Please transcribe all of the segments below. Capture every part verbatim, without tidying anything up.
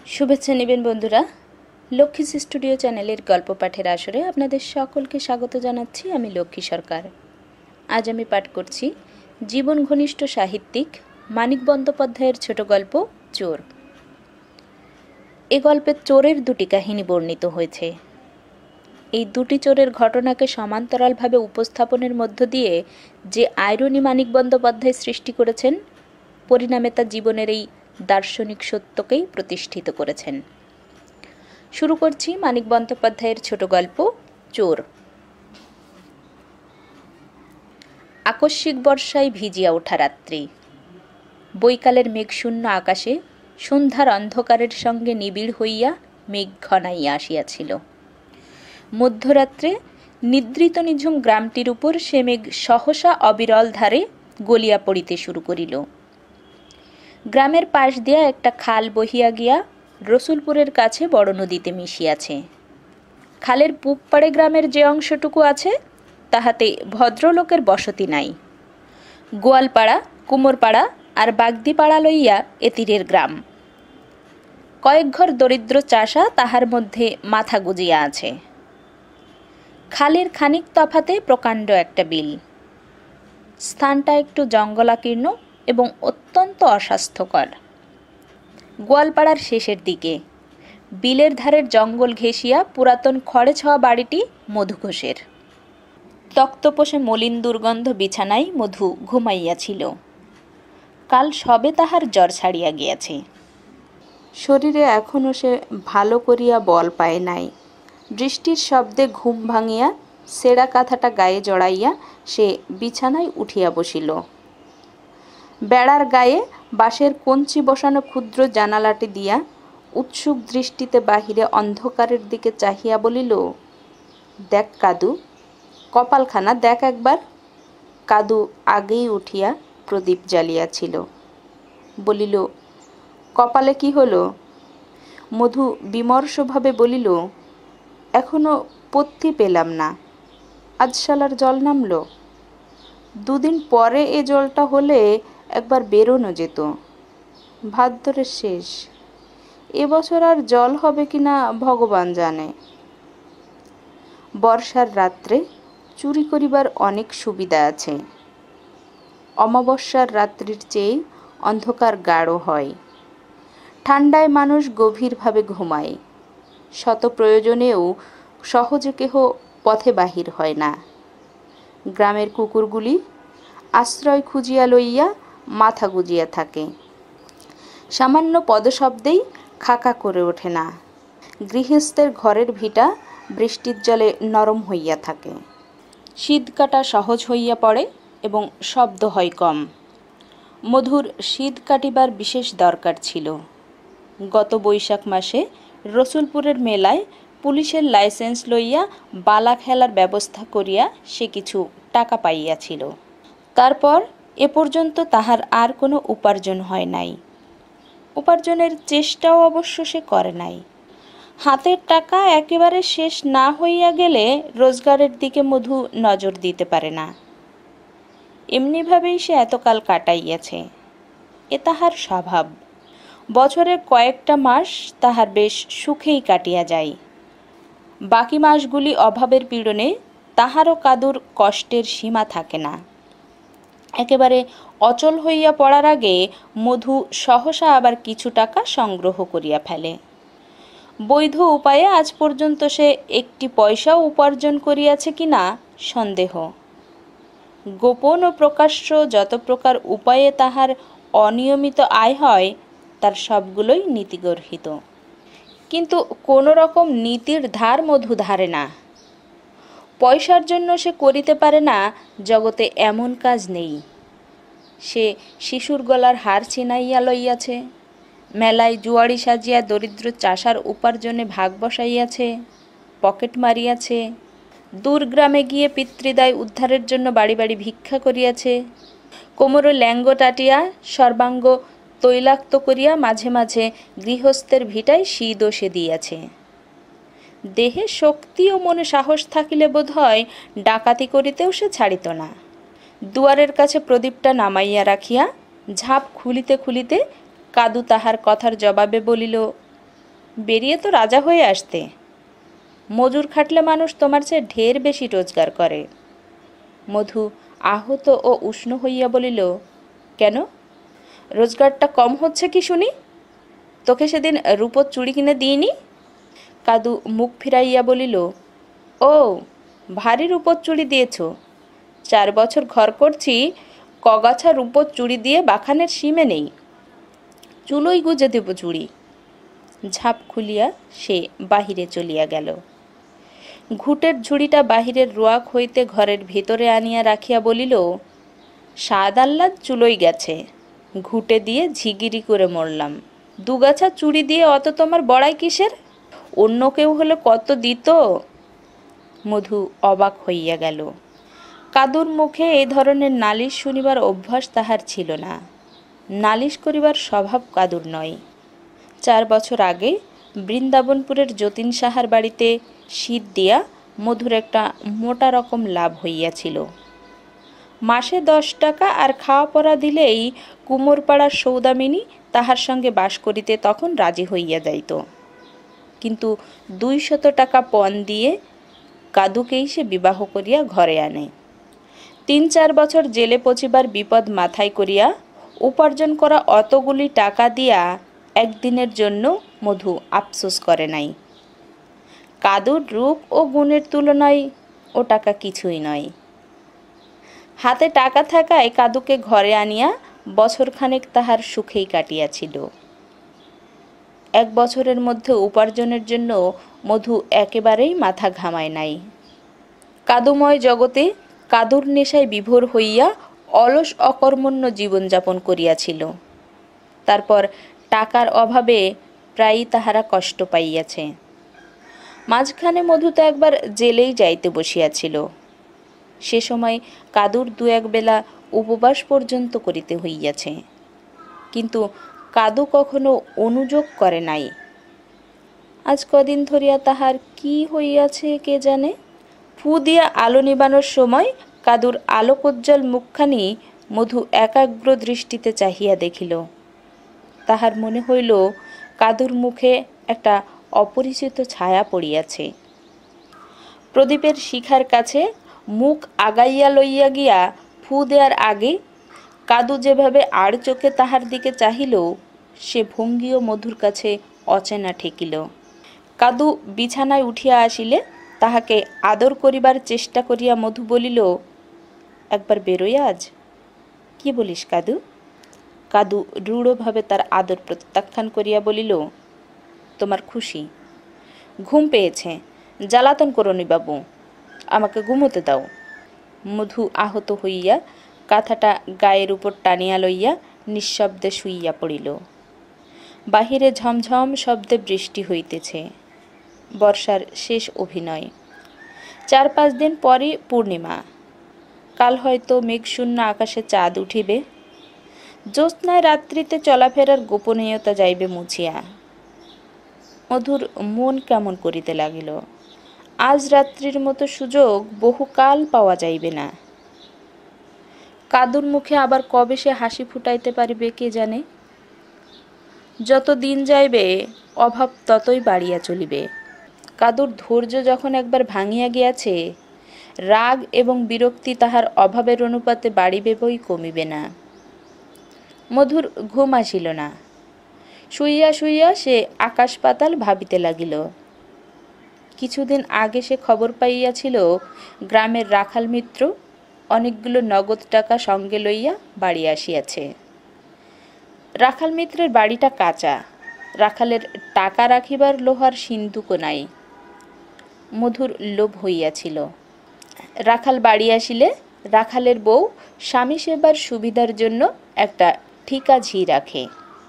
শুভেচ্ছা নেবেন বন্ধুরা। লক্ষ্মী স্টুডিও চ্যানেলের গল্প পাঠের আসরে আপনাদের সকলকে স্বাগত জানাচ্ছি। আমি লক্ষ্মী সরকার। আজ আমি পাঠ করছি জীবন ঘনিষ্ঠ সাহিত্যিক মানিক বন্দ্যোপাধ্যায়ের ছোট গল্প চোর। এ গল্পে চোরের দুটি কাহিনী বর্ণিত হয়েছে। এই দুটি চোরের ঘটনাকে সমান্তরালভাবে উপস্থাপনের মধ্য দিয়ে যে আইরনি মানিক বন্দ্যোপাধ্যায় সৃষ্টি করেছেন, পরিণামে তার জীবনের এই দার্শনিক সত্যকেই প্রতিষ্ঠিত করেছেন। শুরু করছি মানিক বন্দ্যোপাধ্যায়ের ছোট গল্প চোর। আকস্মিক বর্ষায় ভিজিয়া ওঠা রাত্রি। বৈকালের মেঘশূন্য আকাশে সন্ধ্যার অন্ধকারের সঙ্গে নিবিড় হইয়া মেঘ ঘনাইয়া আসিয়াছিল। মধ্যরাত্রে নিদ্রিত নিঝুম গ্রামটির উপর সে মেঘ সহসা অবিরল ধারে গলিয়া পড়িতে শুরু করিল। গ্রামের পাশ দিয়া একটা খাল বহিয়া গিয়া রসুলপুরের কাছে বড় নদীতে মিশিয়াছে। খালের পূব পাড়ে গ্রামের যে অংশটুকু আছে তাহাতে ভদ্রলোকের বসতি নাই। গোয়ালপাড়া, কুমোরপাড়া আর বাগদিপাড়া লইয়া এ তীরের গ্রাম। কয়েক ঘর দরিদ্র চাষা তাহার মধ্যে মাথা গুজিয়া আছে। খালের খানিক তফাতে প্রকাণ্ড একটা বিল। স্থানটা একটু জঙ্গলাকীর্ণ এবং অত্যন্ত অস্বাস্থ্যকর। গোয়ালপাড়ার শেষের দিকে বিলের ধারের জঙ্গল ঘেঁষিয়া পুরাতন খড়ে ছোঁয়া বাড়িটি মধু ঘোষের। তক্তপোষে মলিন দুর্গন্ধ বিছানায় মধু ঘুমাইয়াছিল। কাল সবে তাহার জ্বর ছাড়িয়া গিয়াছে। শরীরে এখনও সে ভালো করিয়া বল পায় নাই। বৃষ্টির শব্দে ঘুম ভাঙিয়া সেরা কাঁথাটা গায়ে জড়াইয়া সে বিছানায় উঠিয়া বসিল। বেড়ার গায়ে বাঁশের কঞ্চি বসানো ক্ষুদ্র জানালাটি দিয়া উৎসুক দৃষ্টিতে বাহিরে অন্ধকারের দিকে চাহিয়া বলিল, দেখ কাদু, কপালখানা দেখ একবার। কাদু আগেই উঠিয়া প্রদীপ জ্বালিয়াছিল। বলিল, কপালে কি হলো? মধু বিমর্ষভাবে বলিল, এখনো পথ্যি পেলাম না। আজ শালার জল নামল। দুদিন পরে এ জলটা হলে একবার বেরোনো যেত। ভাদ্রের শেষ। এবছর আর জল হবে কিনা ভগবান জানে। বর্ষার রাত্রে চুরি করিবার অনেক সুবিধা আছে। অমাবস্যার রাত্রির চেয়ে অন্ধকার গাঢ় হয়। ঠান্ডায় মানুষ গভীরভাবে ঘুমায়। শত প্রয়োজনেও সহজে কেহ পথে বাহির হয় না। গ্রামের কুকুরগুলি আশ্রয় খুঁজিয়া লইয়া মাথা গুজিয়া থাকে। সামান্য পদশব্দেই খাকা করে ওঠে না। গৃহস্থের ঘরের ভিটা বৃষ্টির জলে নরম হইয়া থাকে। শীত কাটা সহজ হইয়া পড়ে এবং শব্দ হয় কম। মধুর শীত কাটিবার বিশেষ দরকার ছিল। গত বৈশাখ মাসে রসুলপুরের মেলায় পুলিশের লাইসেন্স লইয়া বালা খেলার ব্যবস্থা করিয়া সে কিছু টাকা পাইয়াছিল। তারপর এ পর্যন্ত তাহার আর কোনো উপার্জন হয় নাই। উপার্জনের চেষ্টাও অবশ্য সে করে নাই। হাতের টাকা একেবারে শেষ না হইয়া গেলে রোজগারের দিকে মধু নজর দিতে পারে না। এমনিভাবেই সে এতকাল কাটাইয়াছে। এ তাহার স্বভাব। বছরের কয়েকটা মাস তাহার বেশ সুখেই কাটিয়া যায়। বাকি মাসগুলি অভাবের পীড়নে তাহারও কাদুর কষ্টের সীমা থাকে না। একেবারে অচল হইয়া পড়ার আগে মধু সহসা আবার কিছু টাকা সংগ্রহ করিয়া ফেলে। বৈধ উপায়ে আজ পর্যন্ত সে একটি পয়সাও উপার্জন করিয়াছে কিনা সন্দেহ। গোপন ও প্রকাশ্য যত প্রকার উপায়ে তাহার অনিয়মিত আয় হয় তার সবগুলোই নীতিগর্হিত। কিন্তু কোনো রকম নীতির ধার মধু ধারে না। পয়সার জন্য সে করিতে পারে না জগতে এমন কাজ নেই। সে শিশুর গলার হার ছিনাইয়া লইয়াছে, মেলায় জুয়ারি সাজিয়া দরিদ্র চাষার উপার্জনে ভাগ বসাইয়াছে, পকেট মারিয়াছে, দূর গ্রামে গিয়ে পিতৃদায় উদ্ধারের জন্য বাড়ি বাড়ি ভিক্ষা করিয়াছে, কোমরে ল্যাঙ্গ টাটিয়া সর্বাঙ্গ তৈলাক্ত করিয়া মাঝে মাঝে গৃহস্থের ভিটায় শীদও সে দিয়াছে। দেহে শক্তি ও মনে সাহস থাকিলে বোধ হয় ডাকাতি করিতেও সে ছাড়িত না। দুয়ারের কাছে প্রদীপটা নামাইয়া রাখিয়া ঝাঁপ খুলিতে খুলিতে কাদু তাহার কথার জবাবে বলিল, বেরিয়ে তো রাজা হয়ে আসতে। মজুর খাটলে মানুষ তোমার চেয়ে ঢের বেশি রোজগার করে। মধু আহত ও উষ্ণ হইয়া বলিল, কেন, রোজগারটা কম হচ্ছে কি শুনি? তোকে সেদিন রূপোর চুড়ি কিনে দিইনি? কাদু মুখ ফিরাইয়া বলিল, ও, ভারী রূপোর চুড়ি দিয়েছ। চার বছর ঘর করছি, কগাছা রূপোর চুড়ি দিয়ে বাখানের সীমে নেই। চুলোই গুজে দেব চুড়ি। ঝাঁপ খুলিয়া সে বাহিরে চলিয়া গেল। ঘুটের ঝুড়িটা বাহিরের রোয়াক হইতে ঘরের ভেতরে আনিয়া রাখিয়া বলিল, স্বাদ আহ্লাদ চুলোই গেছে, ঘুটে দিয়ে ঝিগিরি করে মরলাম। দুগাছা চুড়ি দিয়ে অত তোমার বড়াই কিসের? অন্য কেউ হলে কত দিত। মধু অবাক হইয়া গেল। কাদুর মুখে এই ধরনের নালিশ শুনিবার অভ্যাস তাহার ছিল না। নালিশ করিবার স্বভাব কাদুর নয়। চার বছর আগে বৃন্দাবনপুরের যতীন সাহার বাড়িতে শীত দিয়া মধুর একটা মোটা রকম লাভ হইয়াছিল। মাসে দশ টাকা আর খাওয়া পড়া দিলেই কুমোরপাড়ার সৌদামিনী তাহার সঙ্গে বাস করিতে তখন রাজি হইয়া যাইত। কিন্তু দুইশত টাকা পণ দিয়ে কাদুকেই সে বিবাহ করিয়া ঘরে আনে। তিন চার বছর জেলে পচিবার বিপদ মাথায় করিয়া উপার্জন করা অতগুলি টাকা দিয়া একদিনের জন্য মধু আফসোস করে নাই। কাদুর রূপ ও গুণের তুলনায় ও টাকা কিছুই নয়। হাতে টাকা থাকায় কাদুকে ঘরে আনিয়া বছরখানেক তাহার সুখেই কাটিয়াছিল। এক বছরের মধ্যে উপার্জনের জন্য মধু একেবারেই মাথা ঘামায় নাই। কাদুময় জগতে কাদুর নেশায় বিভোর হইয়া অলস অকর্মণ্য জীবনযাপন করিয়াছিল। তারপর টাকার অভাবে প্রায়ই তাহারা কষ্ট পাইয়াছে। মাঝখানে মধু তো একবার জেলেই যাইতে বসিয়াছিল। সে সময় কাদুর দু এক বেলা উপবাস পর্যন্ত করিতে হইয়াছে, কিন্তু কাদু কখনো অনুযোগ করে নাই। আজ কদিন ধরিয়া তাহার কি হইয়াছে কে জানে। ফু দিয়া আলো নিবানোর সময় কাদুর আলোকোজ্জ্বল মুখখানি মধু একাগ্র দৃষ্টিতে চাহিয়া দেখিল। তাহার মনে হইল কাদুর মুখে একটা অপরিচিত ছায়া পড়িয়াছে। প্রদীপের শিখার কাছে মুখ আগাইয়া লইয়া গিয়া ফু দেওয়ার আগে কাদু যেভাবে আড় চোখে তাহার দিকে চাহিল, সে ভঙ্গিও মধুর কাছে অচেনা ঠেকিল। কাদু বিছানায় উঠিয়া আসিলে তাহাকে আদর করিবার চেষ্টা করিয়া মধু বলিল, একবার বেরোই আজ। কি বলিস কাদু? কাদু রূঢ়ভাবে তার আদর প্রত্যাখ্যান করিয়া বলিল, তোমার খুশি? ঘুম পেয়েছে, জ্বালাতন করোনি বাবু, আমাকে ঘুমোতে দাও। মধু আহত হইয়া কাঁথাটা গায়ের উপর টানিয়া লইয়া নিঃশব্দে শুইয়া পড়িল। বাহিরে ঝমঝম শব্দে বৃষ্টি হইতেছে। বর্ষার শেষ অভিনয়। চার পাঁচ দিন পরই পূর্ণিমা। কাল হয়তো মেঘশূন্য আকাশে চাঁদ উঠিবে। জ্যোৎস্নায় রাত্রিতে চলাফেরার গোপনীয়তা যাইবে মুছিয়া। মধুর মন কেমন করিতে লাগিল। আজ রাত্রির মতো সুযোগ বহুকাল পাওয়া যাইবে না। কাদুর মুখে আবার কবে সে হাসি ফুটাইতে পারিবে কে জানে। যত দিন যাইবে অভাব ততই বাড়িয়া চলিবে। কাদুর ধৈর্য যখন একবার ভাঙিয়া গিয়াছে, রাগ এবং বিরক্তি তাহার অভাবের অনুপাতে বাড়িবে বই কমিবে না। মধুর ঘুম আসিল না। শুইয়া শুইয়া সে আকাশ পাতাল ভাবিতে লাগিল। কিছুদিন আগে সে খবর পাইয়াছিল গ্রামের রাখাল মিত্র অনেকগুলো নগদ টাকা সঙ্গে লইয়া বাড়ি আসিয়াছে। রাখাল মিত্রের বাড়িটা কাঁচা, রাখালের টাকা রাখিবার লোহার সিন্ধুকও নাই। মধুর লোভ হইয়াছিল। রাখাল বাড়ি আসিলে রাখালের বউ স্বামী সেবার সুবিধার জন্য একটা ঠিকা ঝি রাখে।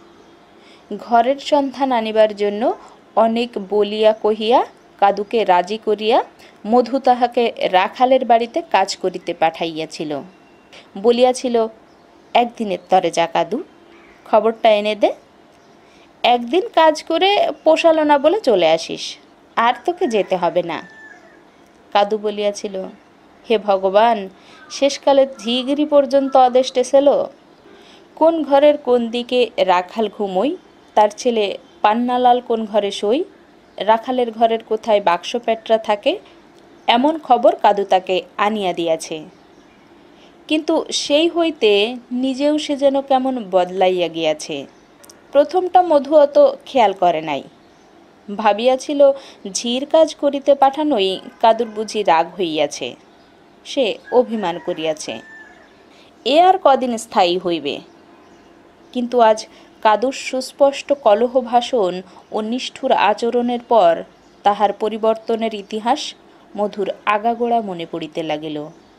ঘরের সন্ধান আনিবার জন্য অনেক বলিয়া কহিয়া কাদুকে রাজি করিয়া মধু তাহাকে রাখালের বাড়িতে কাজ করিতে পাঠাইয়াছিল। বলিয়াছিল, একদিনের তরে যা কাদু, খবরটা এনে দে। একদিন কাজ করে পোষালো না বলে চলে আসিস, আর তোকে যেতে হবে না। কাদু বলিয়াছিল, হে ভগবান, শেষকালে ঝিগিরি পর্যন্ত আদেশ টেসেল। কোন ঘরের কোন দিকে রাখাল ঘুমোই তার ছেলে পান্নালাল কোন ঘরে শোয়, রাখালের ঘরের কোথায় বাক্স পেটরা থাকে, এমন খবর কাদু তাকে আনিয়া দিয়াছে। কিন্তু সেই হইতে নিজেও সে যেন কেমন বদলাইয়া গিয়াছে। প্রথমটা মধু অত খেয়াল করে নাই, ভাবিয়াছিল ঝির কাজ করিতে পাঠানোই কাদুর বুঝি রাগ হইয়াছে, সে অভিমান করিয়াছে, এ আর কদিন স্থায়ী হইবে। কিন্তু আজ কাদুর সুস্পষ্ট কলহ ভাষণ ও নিষ্ঠুর আচরণের পর তাহার পরিবর্তনের ইতিহাস মধুর আগাগোড়া মনে পড়িতে লাগিল।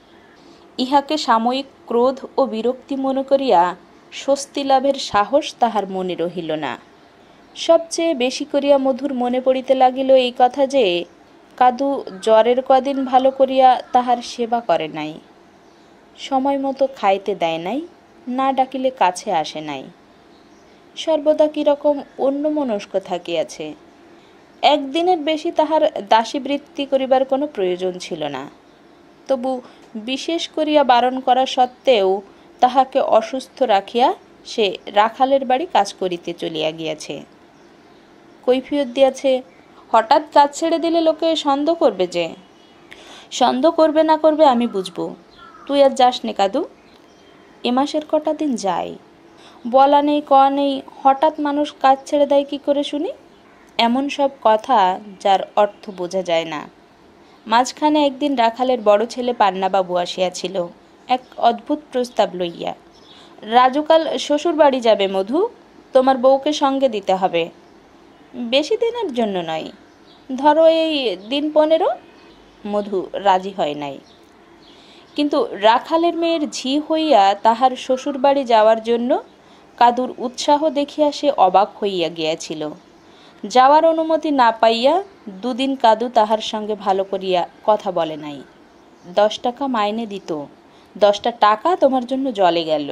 ইহাকে সাময়িক ক্রোধ ও বিরক্তি মনে করিয়া স্বস্তি লাভের সাহস তাহার মনে রহিল না। সবচেয়ে বেশি করিয়া মধুর মনে পড়িতে লাগিল এই কথা যে কাদু জ্বরের কদিন ভালো করিয়া তাহার সেবা করে নাই, সময় মতো খাইতে দেয় নাই, না ডাকিলে কাছে আসে নাই, সর্বদা কিরকম অন্যমনস্ক থাকিয়াছে। একদিনের বেশি তাহার দাসীবৃত্তি করিবার কোনো প্রয়োজন ছিল না, তবু বিশেষ করিয়া বারণ করা সত্ত্বেও তাহাকে অসুস্থ রাখিয়া সে রাখালের বাড়ি কাজ করিতে চলিয়া গিয়াছে। কৈফিয়ত দিয়াছে, হঠাৎ কাজ ছেড়ে দিলে লোকে সন্দেহ করবে, যে সন্দেহ করবে না করবে আমি বুঝবো, তুই আর যাস নে কাদু, এ মাসের কটা দিন যাই, বলা নেই কওয়া নেই, হঠাৎ মানুষ কাজ ছেড়ে দেয় কি করে শুনি? এমন সব কথা যার অর্থ বোঝা যায় না। মাঝখানে একদিন রাখালের বড় ছেলে পান্নাবাবু আসিয়াছিল এক অদ্ভুত প্রস্তাব লইয়া। রাজুকাল শ্বশুর বাড়ি যাবে মধু, তোমার বউকে সঙ্গে দিতে হবে। বেশি দিনের জন্য নয়, ধরো এই দিন পনেরো। মধু রাজি হয় নাই, কিন্তু রাখালের মেয়ের ঝি হইয়া তাহার শ্বশুর বাড়ি যাওয়ার জন্য কাদুর উৎসাহ দেখিয়া সে অবাক হইয়া গিয়াছিল। যাওয়ার অনুমতি না পাইয়া দুদিন কাদু তাহার সঙ্গে ভালো করিয়া কথা বলে নাই। দশ টাকা মাইনে দিত, দশটা টাকা তোমার জন্য জলে গেল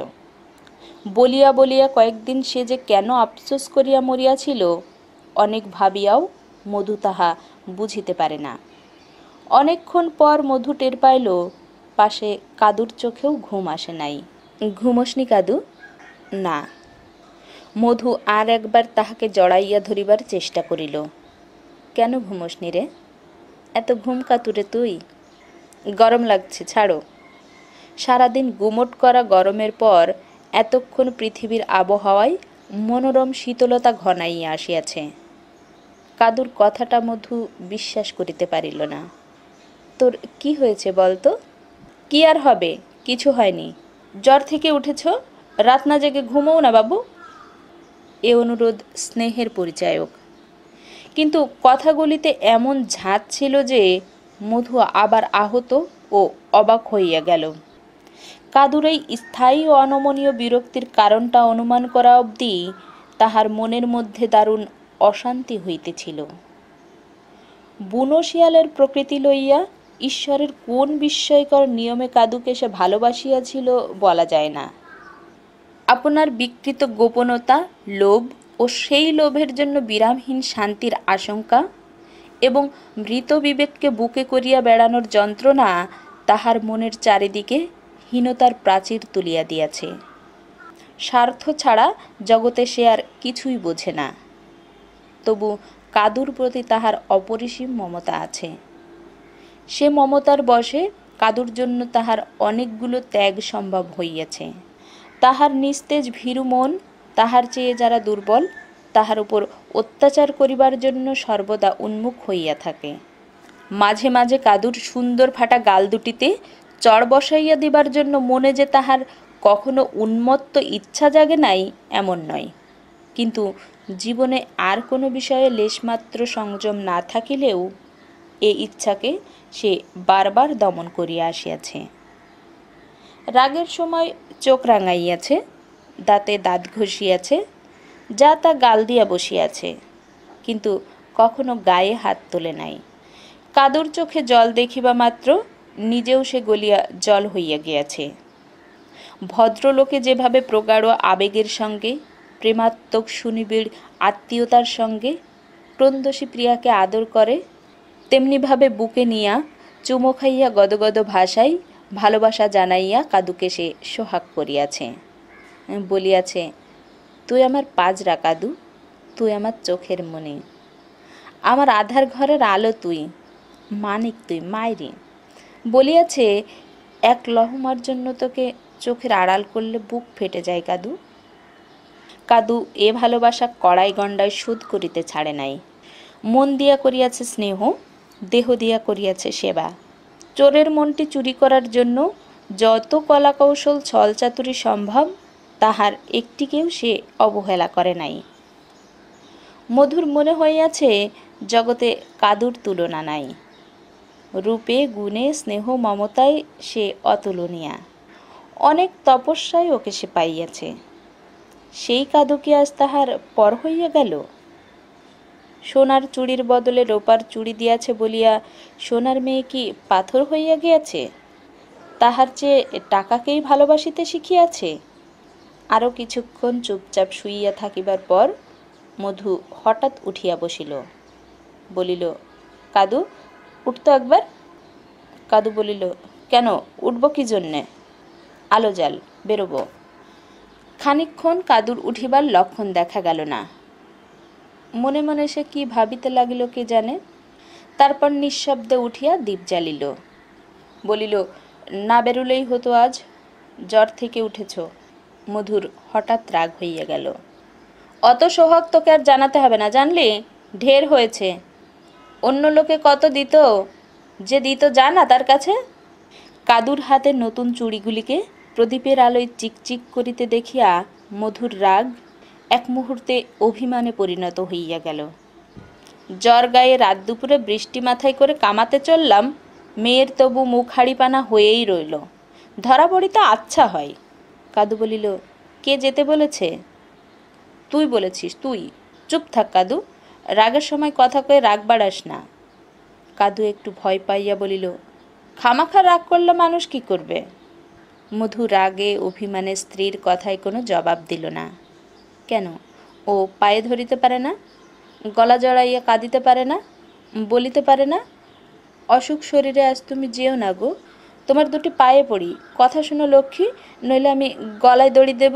বলিয়া বলিয়া কয়েকদিন সে যে কেন আফসোস করিয়া মরিয়াছিল অনেক ভাবিয়াও মধু তাহা বুঝিতে পারে না। অনেকক্ষণ পর মধু টের পাইল পাশে কাদুর চোখেও ঘুম আসে নাই। ঘুমোসনি কাদু? না। মধু আর একবার তাহাকে জড়াইয়া ধরিবার চেষ্টা করিল। কেন ঘুমোসনি রে? এত ঘুম কাতুরে তুই? গরম লাগছে, ছাড়ো। সারাদিন গুমট করা গরমের পর এতক্ষণ পৃথিবীর আবহাওয়ায় মনোরম শীতলতা ঘনাইয়া আসিয়াছে। কাদুর কথাটা মধু বিশ্বাস করিতে পারিল না। তোর কি হয়েছে বলতো? কি আর হবে, কিছু হয়নি। জ্বর থেকে উঠেছ, রাত না জেগে ঘুমোও না বাবু। এ অনুরোধ স্নেহের পরিচায়ক, কিন্তু কথাগুলিতে এমন ঝাঁজ ছিল যে মধু আবার আহত ও অবাক হইয়া গেল। কাদুর এই স্থায়ী ও অনমনীয় বিরক্তির কারণটা অনুমান করা অবধি তাহার মনের মধ্যে দারুণ অশান্তি হইতেছিল। বুনো শিয়ালের প্রকৃতি লইয়া ঈশ্বরের কোন বিস্ময়কর নিয়মে কাদুকে সে ভালোবাসিয়াছিল বলা যায় না। আপনার বিকৃত গোপনতা, লোভ ও সেই লোভের জন্য বিরামহীন শান্তির আশঙ্কা এবং মৃত বিবেককে বুকে করিয়া বেড়ানোর যন্ত্রণা তাহার মনের চারিদিকে হীনতার প্রাচীর তুলিয়া দিয়াছে। স্বার্থ ছাড়া জগতে সে আর কিছুই বোঝে না, তবু কাদুর প্রতি তাহার অপরিসীম মমতা আছে। সে মমতার বশে কাদুর জন্য তাহার অনেকগুলো ত্যাগ সম্ভব হইয়াছে। তাহার নিস্তেজ ভীরু মন তাহার চেয়ে যারা দুর্বল তাহার উপর অত্যাচার করিবার জন্য সর্বদা উন্মুখ হইয়া থাকে। মাঝে মাঝে কাদুর সুন্দর ফাটা গাল দুটিতে চড় বসাইয়া দিবার জন্য মনে যে তাহার কখনো উন্মত্ত ইচ্ছা জাগে নাই এমন নয়, কিন্তু জীবনে আর কোনো বিষয়ে লেশমাত্র সংযম না থাকিলেও এ ইচ্ছাকে সে বারবার দমন করিয়া আসিয়াছে। রাগের সময় চোখ রাঙাইয়াছে, দাঁতে দাঁত ঘষিয়াছে, যা তা গাল দিয়া বসিয়াছে, কিন্তু কখনো গায়ে হাত তোলে নাই। কাদুর চোখে জল দেখিবা মাত্র নিজেও সে গলিয়া জল হইয়া গিয়াছে। ভদ্রলোকে যেভাবে প্রগাঢ় আবেগের সঙ্গে, প্রেমাত্মক সুনিবিড় আত্মীয়তার সঙ্গে ক্রন্দসী প্রিয়াকে আদর করে, তেমনিভাবে বুকে নিয়া চুমো খাইয়া গদগদ ভাষায় ভালোবাসা জানাইয়া কাদুকে সে সোহাগ করিয়াছে। বলিয়াছে, তুই আমার পাজরা কাদু, তুই আমার চোখের মনি, আমার আধার ঘরের আলো তুই, মানিক তুই মাইরি। বলিয়াছে, এক লহমার জন্য তোকে চোখের আড়াল করলে বুক ফেটে যায় কাদু। কাদু এ ভালোবাসা কড়াই গণ্ডায় শোধ করিতে ছাড়ে নাই। মন দিয়া করিয়াছে স্নেহ, দেহ দিয়া করিয়াছে সেবা। চোরের মনটি চুরি করার জন্য যত কলা কৌশল ছল চাতুরি সম্ভব তাহার একটিকেও সে অবহেলা করে নাই। মধুর মনে হইয়াছে জগতে কাদুর তুলনা নাই। রূপে গুণে স্নেহ মমতায় সে অতুলনীয়া। অনেক তপস্যায় ওকে সে পাইয়াছে। সেই কাদু কি আজ তাহার পর হইয়া গেল? সোনার চুড়ির বদলে রূপার চুড়ি দিয়াছে বলিয়া সোনার মেয়ে কি পাথর হইয়া গিয়াছে? তাহার চেয়ে টাকাকেই ভালোবাসিতে শিখিয়াছে। আরও কিছুক্ষণ চুপচাপ শুইয়া থাকিবার পর মধু হঠাৎ উঠিয়া বসিল। বলিল, কাদু উঠতো একবার। কাদু বলিল, কেন, উঠব কি জন্যে? আলো জাল, বেরোবো। খানিকক্ষণ কাদুর উঠিবার লক্ষণ দেখা গেল না। মনে মনে সে কি ভাবিতে লাগিল কে জানে। তারপর নিঃশব্দে উঠিয়া দীপ জ্বালিল। বলিল, না বেরুলেই হতো আজ, জ্বর থেকে উঠেছ। মধুর হঠাৎ রাগ হইয়া গেল। অত সোহাগ তোকে আর জানাতে হবে না, জানলি? ঢের হয়েছে। অন্য লোকে কত দিত, যে দিত জানা তার কাছে। কাদুর হাতে নতুন চুড়িগুলিকে প্রদীপের আলোয় চিকচিক করিতে দেখিয়া মধুর রাগ এক মুহূর্তে অভিমানে পরিণত হইয়া গেল। জ্বর গায়ে রাত দুপুরে বৃষ্টি মাথায় করে কামাতে চললাম, মেয়ের তবু মুখ হাড়িপানা হয়েই রইল। ধরা পড়িতে আচ্ছা হয়। কাদু বলিল, কে যেতে বলেছে? তুই বলেছিস, তুই। চুপ থাক কাদু, রাগের সময় কথা কয়ে রাগ বাড়াস না। কাদু একটু ভয় পাইয়া বলিল, খামাখা রাগ করলে মানুষ কি করবে? মধু রাগে অভিমানে স্ত্রীর কথায় কোনো জবাব দিল না। কেন, ও পায়ে ধরিতে পারে না? গলা জড়াইয়া কাঁদিতে পারে না? বলিতে পারে না, অসুখ শরীরে আজ তুমি যেও না গো, তোমার দুটি পায়ে পড়ি, কথা শুনো লক্ষ্মী, নইলে আমি গলায় দড়ি দেব।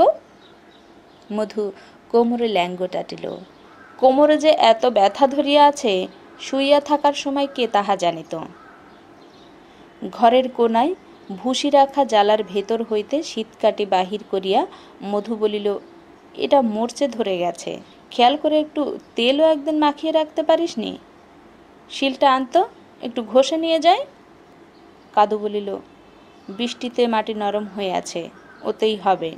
মধু কোমরে ল্যাঙ্গ টাটিল। কোমরে যে এত ব্যথা ধরিয়া আছে, শুইয়া থাকার সময় কে তাহা জানিত। ঘরের কোনায় ভুসি রাখা জালার ভেতর হইতে শীতকাটি বাহির করিয়া মধু বলিল, এটা মরচে ধরে গেছে, খেয়াল করে একটু তেলও একদিন মাখিয়ে রাখতে পারিস নি? শিলটা আনতো, একটু ঘষে নিয়ে যায়। কাদু বলিল, বৃষ্টিতে মাটি নরম হয়ে আছে, ওতেই হবে।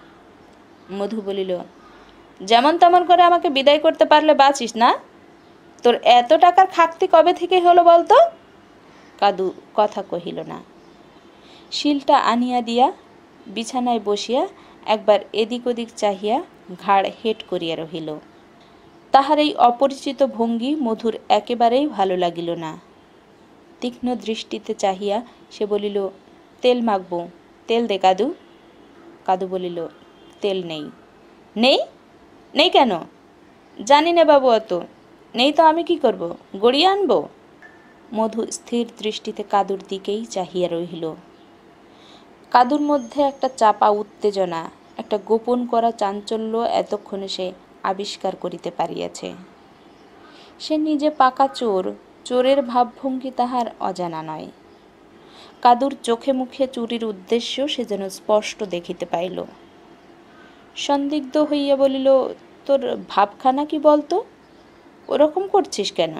মধু বলিল, যেমন তেমন করে আমাকে বিদায় করতে পারলে বাঁচিস না? তোর এত টাকার খাকতি কবে থেকে হলো বলতো? কাদু কথা কহিল না। শিলটা আনিয়া দিয়া বিছানায় বসিয়া একবার এদিক ওদিক চাহিয়া ঘাড় হেট করিয়া রহিল। তাহার এই অপরিচিত ভঙ্গি মধুর একেবারেই ভালো লাগিল না। তীক্ষ্ণ দৃষ্টিতে চাহিয়া সে বলিল, তেল মাখবো, তেল দে কাদু। কাদু বলিল, তেল নেই। নেই? নেই কেন? জানি না বাবু, অত নেই তো আমি কি করব, গড়িয়ে আনবো? মধু স্থির দৃষ্টিতে কাদুর দিকেই চাহিয়া রহিল। কাদুর মধ্যে একটা চাপা উত্তেজনা, একটা গোপন করা চাঞ্চল্য এতক্ষণে সে আবিষ্কার করিতে পারিয়াছে। সে নিজে পাকা চোর, চোরের ভাবভঙ্গি তাহার অজানা নয়। কাদুর চোখে মুখে চুরির উদ্দেশ্য সে যেন স্পষ্ট দেখিতে পাইল। সন্দিগ্ধ হইয়া বলিল, তোর ভাবখানা কি বলতো? ওরকম করছিস কেন?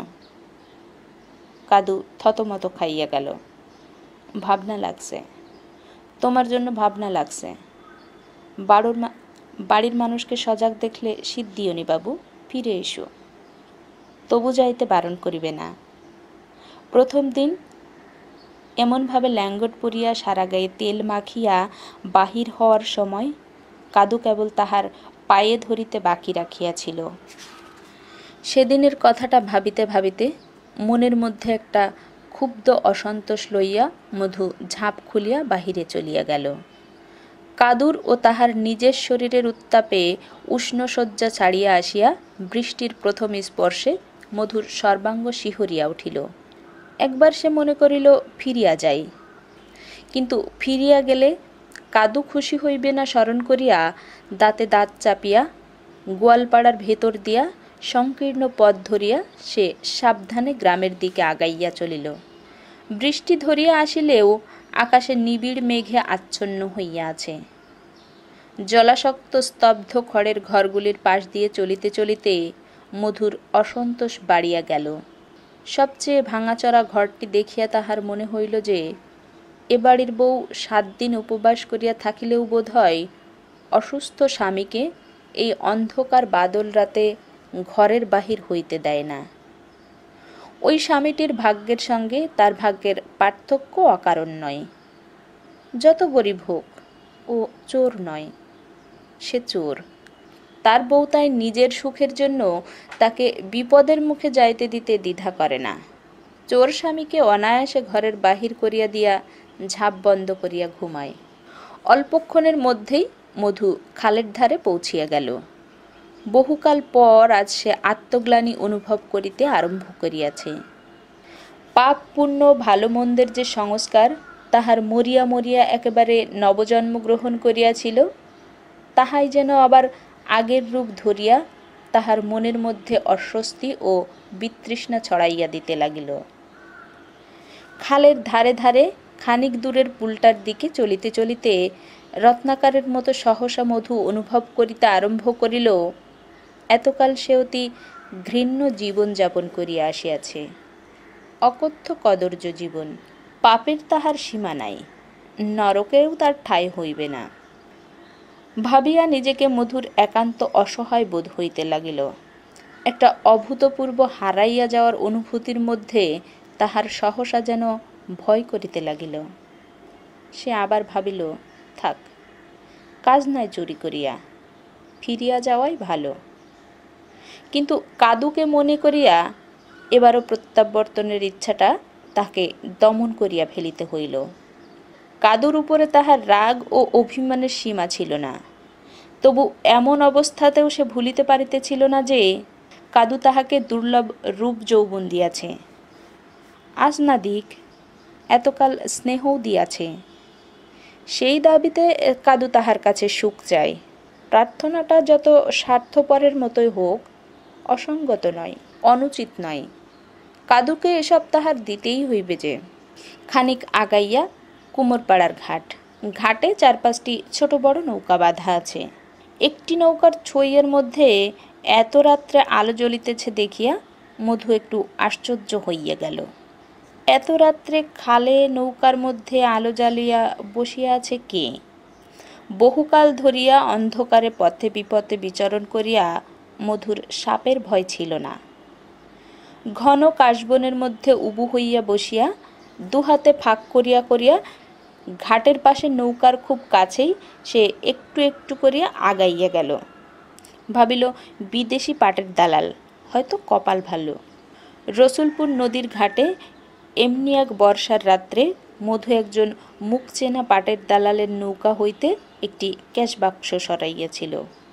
কাদু থতমত খাইয়া গেল। ভাবনা লাগছে, তোমার জন্য ভাবনা লাগছে। বাড়ুর বাড়ির মানুষকে সজাগ দেখলে শীত দিও নি বাবু, ফিরে এসো। তবু যাইতে বারণ করিবে না। প্রথম দিন এমনভাবে ল্যাঙ্গট পরিয়া সারা গায়ে তেল মাখিয়া বাহির হওয়ার সময় কাদু কেবল তাহার পায়ে ধরিতে বাকি রাখিয়াছিল। সেদিনের কথাটা ভাবিতে ভাবিতে মনের মধ্যে একটা ক্ষুব্ধ অসন্তোষ লইয়া মধু ঝাঁপ খুলিয়া বাহিরে চলিয়া গেল। কাদুর ও তাহার নিজের শরীরের উত্তাপে উষ্ণসজ্জা ছাড়িয়া আসিয়া বৃষ্টির প্রথম স্পর্শে মধুর সর্বাঙ্গ শিহরিয়া উঠিল। একবার সে মনে করিল ফিরিয়া যাই, কিন্তু ফিরিয়া গেলে কাদু খুশি হইবে না স্মরণ করিয়া দাঁতে দাঁত চাপিয়া গোয়ালপাড়ার ভেতর দিয়া সংকীর্ণ পথ ধরিয়া সে সাবধানে গ্রামের দিকে আগাইয়া চলিল। বৃষ্টি ধরিয়া আসিলেও আকাশে নিবিড় মেঘে আচ্ছন্ন হইয়া আছে। জলাশক্ত স্তব্ধ খড়ের ঘরগুলির পাশ দিয়ে চলিতে চলিতে মধুর অসন্তোষ বাড়িয়া গেল। সবচেয়ে ভাঙাচড়া ঘরটি দেখিয়া তাহার মনে হইল যে এ বাড়ির বউ সাত দিন উপবাস করিয়া থাকিলেও বোধ হয় অসুস্থ স্বামীকে এই অন্ধকার বাদল রাতে ঘরের বাহির হইতে দেয় না। ওই স্বামীটির ভাগ্যের সঙ্গে তার ভাগ্যের পার্থক্য অকারণ নয়। যত গরিব হোক, ও চোর নয়, সে চোর। তার বউ তাই নিজের সুখের জন্য তাকে বিপদের মুখে যাইতে দিতে দ্বিধা করে না। চোর স্বামীকে অনায়াসে ঘরের বাহির করিয়া দিয়া ঝাঁপ বন্ধ করিয়া ঘুমায়। অল্পক্ষণের মধ্যেই মধু খালের ধারে পৌঁছিয়া গেল। বহুকাল পর আজ সে আত্মগ্লানি অনুভব করিতে আরম্ভ করিয়াছে। পাপ পুণ্য ভালো মন্দের যে সংস্কার তাহার মরিয়া মরিয়া একেবারে নবজন্ম গ্রহণ করিয়াছিল, তাহাই যেন আবার আগের রূপ ধরিয়া তাহার মনের মধ্যে অস্বস্তি ও বিতৃষ্ণা ছড়াইয়া দিতে লাগিল। খালের ধারে ধারে খানিক দূরের পুলটার দিকে চলিতে চলিতে রত্নাকারের মতো সহসা মধু অনুভব করিতে আরম্ভ করিল, এতকাল সে অতি ঘৃণ্য জীবন যাপন করিয়া আসিয়াছে। অকথ্য কদর্য জীবন। পাপের তাহার সীমা নাই, নরকেও তার ঠাঁই হইবে না। ভাবিয়া নিজেকে মধুর একান্ত অসহায় বোধ হইতে লাগিল। একটা অভূতপূর্ব হারাইয়া যাওয়ার অনুভূতির মধ্যে তাহার সহসা যেন ভয় করিতে লাগিল। সে আবার ভাবিল, থাক, কাজ নাই চুরি করিয়া, ফিরিয়া যাওয়াই ভালো। কিন্তু কাদুকে মনে করিয়া এবারও প্রত্যাবর্তনের ইচ্ছাটা তাকে দমন করিয়া ফেলিতে হইল। কাদুর উপরে তাহার রাগ ও অভিমানের সীমা ছিল না, তবু এমন অবস্থাতেও সে ভুলিতে পারিতেছিল না যে কাদু তাহাকে দুর্লভ রূপ যৌবন দিয়াছে। আজ না দিক, এতকাল স্নেহও দিয়াছে। সেই দাবিতে কাদু তাহার কাছে সুখ চায়। প্রার্থনাটা যত স্বার্থপরের মতোই হোক, অসঙ্গত নয়, অনুচিত নয়। কাদুকে এসব তাহার দিতেই হইবে যে। খানিক আগাইয়া কুমোরপাড়ার ঘাট। ঘাটে চার পাঁচটি ছোট বড় নৌকা বাঁধা আছে। একটি নৌকার ছইয়ের মধ্যে এত রাত্রে আলো জ্বলিতেছে দেখিয়া মধু একটু আশ্চর্য হইয়া গেল। এত রাত্রে খালে নৌকার মধ্যে আলো জ্বালিয়া বসিয়া আছে কে? বহুকাল ধরিয়া অন্ধকারে পথে বিপথে বিচরণ করিয়া মধুর সাপের ভয় ছিল না। ঘন কাশবনের মধ্যে উবু হইয়া বসিয়া দুহাতে ফাঁক করিয়া করিয়া ঘাটের পাশে নৌকার খুব কাছেই সে একটু একটু করিয়া আগাইয়া গেল। ভাবিল, বিদেশি পাটের দালাল, হয়তো কপাল ভালো। রসুলপুর নদীর ঘাটে এমনি এক বর্ষার রাত্রে মধু একজন মুখ চেনা পাটের দালালের নৌকা হইতে একটি ক্যাশ বাক্স সরাইয়াছিল।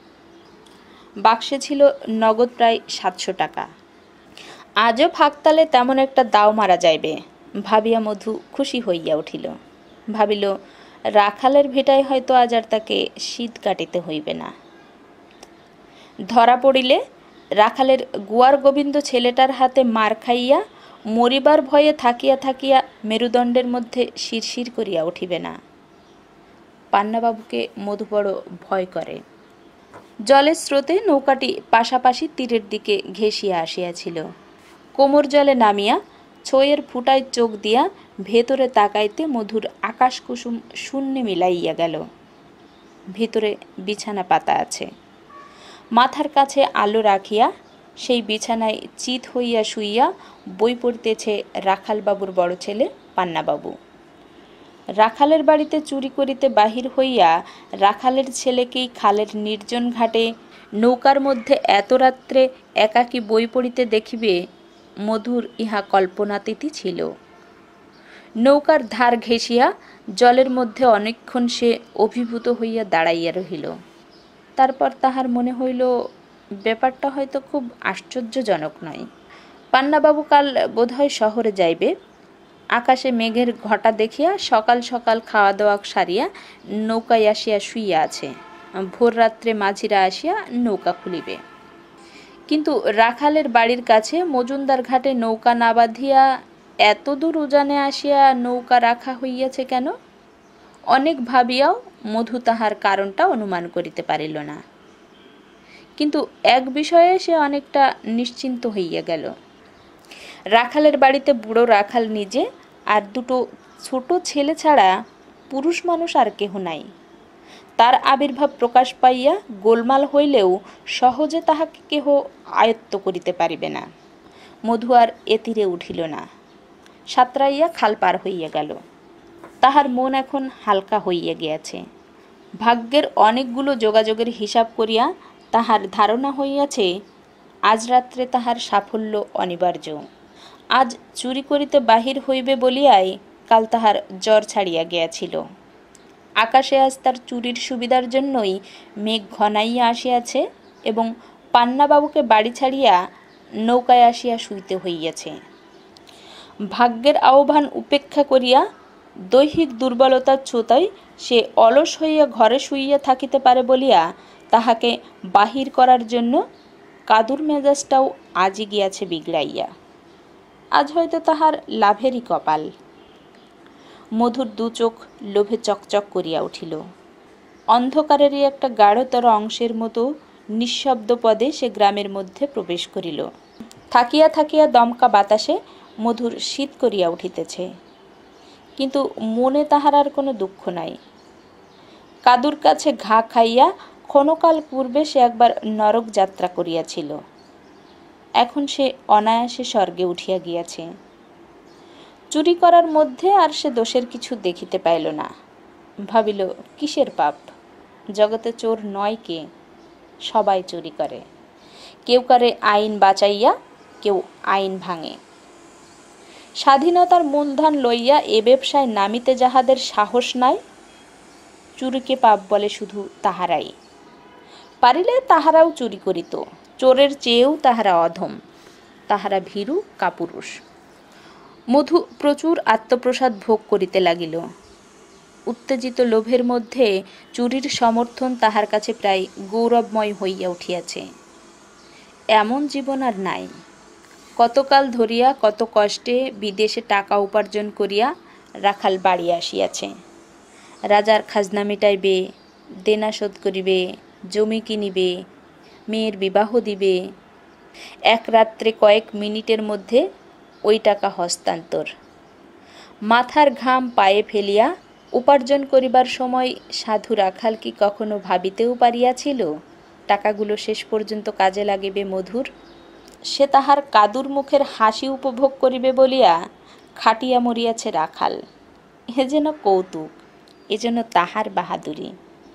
বাক্সে ছিল নগদ প্রায় সাতশো টাকা। আজও ফাঁকতালে তেমন একটা দাও মারা যাইবে ভাবিয়া মধু খুশি হইয়া উঠিল। ভাবিল, রাখালের ভেটায় হয়তো আজ আর তাকে শীত কাটিতে হইবে না। ধরা পড়িলে রাখালের গুয়ার গোবিন্দ ছেলেটার হাতে মার খাইয়া মরিবার ভয়ে থাকিয়া থাকিয়া মেরুদণ্ডের মধ্যে শিরশির করিয়া উঠিবে না। পান্নাবাবুকে মধু বড় ভয় করে। জলের স্রোতে নৌকাটি পাশাপাশি তীরের দিকে ঘেঁষিয়া আসিয়াছিল। কোমর জলে নামিয়া ছইয়ের ফুটায় চোখ দিয়া ভেতরে তাকাইতে মধুর আকাশ কুসুম শূন্যে মিলাইয়া গেল। ভেতরে বিছানা পাতা আছে। মাথার কাছে আলো রাখিয়া সেই বিছানায় চিত হইয়া শুইয়া বই পড়িতেছে রাখালবাবুর বড় ছেলে পান্নাবাবু। রাখালের বাড়িতে চুরি করিতে বাহির হইয়া রাখালের ছেলেকেই খালের নির্জন ঘাটে নৌকার মধ্যে এত রাত্রে একাকী বই পড়িতে দেখিবে, মধুর ইহা কল্পনাতীতই ছিল। নৌকার ধার ঘেঁষিয়া জলের মধ্যে অনেকক্ষণ সে অভিভূত হইয়া দাঁড়াইয়া রহিল। তারপর তাহার মনে হইল, ব্যাপারটা হয়তো খুব আশ্চর্যজনক নয়। পান্নাবাবু কাল বোধহয় শহরে যাইবে। আকাশে মেঘের ঘটা দেখিয়া সকাল সকাল খাওয়া দাওয়া সারিয়া নৌকায় আসিয়া শুইয়া আছে। ভোর রাত্রে মাঝিরা আসিয়া নৌকা খুলিবে। কিন্তু রাখালের বাড়ির কাছে মজুমদার ঘাটে নৌকা না বাঁধিয়া এত দূর উজানে আসিয়া নৌকা রাখা হইয়াছে কেন? অনেক ভাবিয়াও মধু তাহার কারণটা অনুমান করিতে পারিল না। কিন্তু এক বিষয়ে সে অনেকটা নিশ্চিন্ত হইয়া গেল। রাখালের বাড়িতে বুড়ো রাখাল নিজে আর দুটো ছোট ছেলে ছাড়া পুরুষ মানুষ আর কেহ নাই। তার আবির্ভাব প্রকাশ পাইয়া গোলমাল হইলেও সহজে তাহাকে কেহ আয়ত্ত করিতে পারিবে না। মধু আর এ তীরে উঠিল না, সাঁতরাইয়া খাল পার হইয়া গেল। তাহার মন এখন হালকা হইয়া গিয়াছে। ভাগ্যের অনেকগুলো যোগাযোগের হিসাব করিয়া তাহার ধারণা হইয়াছে আজ রাত্রে তাহার সাফল্য অনিবার্য। আজ চুরি করিতে বাহির হইবে বলিয়াই কাল তাহার জ্বর ছাড়িয়া গিয়াছিল। আকাশে আজ তার চুরির সুবিধার জন্যই মেঘ ঘনাইয়া আসিয়াছে এবং পান্নাবাবুকে বাড়ি ছাড়িয়া নৌকায় আসিয়া শুইতে হইয়াছে। ভাগ্যের আহ্বান উপেক্ষা করিয়া দৈহিক দুর্বলতার ছোতায় সে অলস হইয়া ঘরে শুইয়া থাকিতে পারে বলিয়া তাহাকে বাহির করার জন্য কাদুর মেজাজটাও আজই গিয়াছে বিগড়াইয়া। আজ হয়তো তাহার লাভেরই কপাল। মধুর দু চোখ লোভে চকচক করিয়া উঠিল। অন্ধকারেরই একটা গাঢ়তর অংশের মতো নিঃশব্দ পদে সে গ্রামের মধ্যে প্রবেশ করিল। থাকিয়া থাকিয়া দমকা বাতাসে মধুর শীত করিয়া উঠিতেছে, কিন্তু মনে তাহার আর কোনো দুঃখ নাই। কাদুর কাছে ঘা খাইয়া ক্ষণকাল পূর্বে সে একবার নরক যাত্রা করিয়াছিল, এখন সে অনায়াসে স্বর্গে উঠিয়া গিয়াছে। চুরি করার মধ্যে আর সে দোষের কিছু দেখিতে পাইল না। ভাবিল, কিসের পাপ? জগতে চোর নয় কে, সবাই চুরি করে। কেউ করে আইন বাঁচাইয়া, কেউ আইন ভাঙে। স্বাধীনতার মূলধন লইয়া এ ব্যবসায় নামিতে যাহাদের সাহস নাই, চুরিকে পাপ বলে শুধু তাহারাই। পারিলে তাহারাও চুরি করিত, চোরের চেয়েও তাহারা অধম, তাহারা ভীরু কাপুরুষ। মধু প্রচুর আত্মপ্রসাদ ভোগ করিতে লাগিল। উত্তেজিত লোভের মধ্যে চুরির সমর্থন তাহার কাছে প্রায় গৌরবময় হইয়া উঠিয়াছে। এমন জীবন আর নাই। কতকাল ধরিয়া কত কষ্টে বিদেশে টাকা উপার্জন করিয়া রাখাল বাড়ি আসিয়াছে। রাজার খাজনা মিটাইবে, দেনা শোধ করিবে, জমি কিনিবে, মেয়ের বিবাহ দিবে। এক রাত্রে কয়েক মিনিটের মধ্যে ওই টাকা হস্তান্তর। মাথার ঘাম পায়ে ফেলিয়া উপার্জন করিবার সময় সাধু রাখাল কি কখনো ভাবিতেও পারিয়াছিল টাকাগুলো শেষ পর্যন্ত কাজে লাগিবে মধুর? সে তাহার কাদুর মুখের হাসি উপভোগ করিবে বলিয়া খাটিয়া মরিয়াছে রাখাল। এ যেন কৌতুক, এ যেন তাহার বাহাদুরি।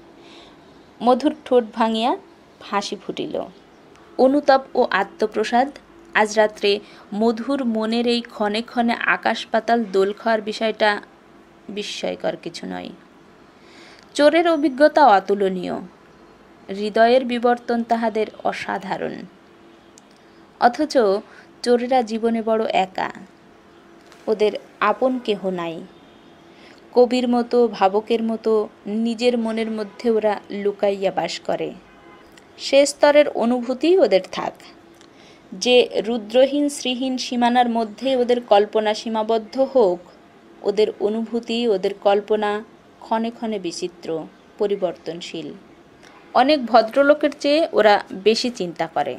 মধুর ঠোঁট ভাঙিয়া হাসি ফুটিল। অনুতাপ ও আত্মপ্রসাদ আজ রাত্রে মধুর মনের এই ক্ষণে ক্ষণে আকাশ পাতাল দোল খাওয়ার বিষয়টা বিস্ময়কর কিছু নয়। চোরের অভিজ্ঞতা অতুলনীয়, হৃদয়ের বিবর্তন তাহাদের অসাধারণ। অথচ চোরেরা জীবনে বড় একা, ওদের আপন কেহ নাই। কবির মতো, ভাবকের মতো নিজের মনের মধ্যে ওরা লুকাইয়া বাস করে। সে স্তরের অনুভূতি ওদের থাক। যে রুদ্রহীন শ্রীহীন সীমানার মধ্যে ওদের কল্পনা সীমাবদ্ধ হোক, ওদের অনুভূতি, ওদের কল্পনা ক্ষণে ক্ষণে বিচিত্র, পরিবর্তনশীল। অনেক ভদ্রলোকের চেয়ে ওরা বেশি চিন্তা করে।